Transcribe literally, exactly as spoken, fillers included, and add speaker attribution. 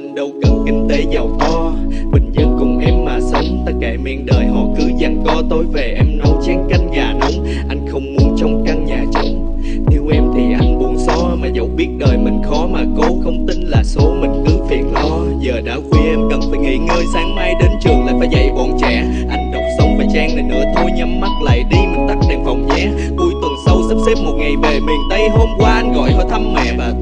Speaker 1: anh đâu cần kinh tế giàu to, bình dân cùng em mà sống. Ta kệ miệng đời họ cứ giằng co, tối về em nấu chén canh gà nóng. Anh không muốn trong căn nhà trống, yêu em thì anh buồn xó. Mà dẫu biết đời mình khó mà cố, không tin là số mình cứ phiền lo. Giờ đã khuya em cần phải nghỉ ngơi, sáng mai đến trường lại phải dạy bọn trẻ. Anh đọc xong vài trang này nữa thôi, nhắm mắt lại đi, mình tắt đèn phòng nhé. Cuối tuần sau sắp xếp một ngày về miền Tây. Hôm qua anh gọi hỏi thăm mẹ và